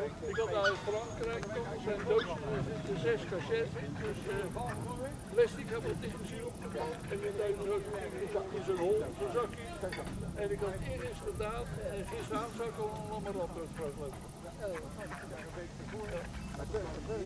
Ik had uit Frankrijk toch zijn doosje, er zitten 6 cassettes in, dus plastic heb ik dichtgezien opgepakt. En met in zo'n hol, zo'n zakje. En ik had eerst gedaan en gisteravond zou ik al een lamarant terug.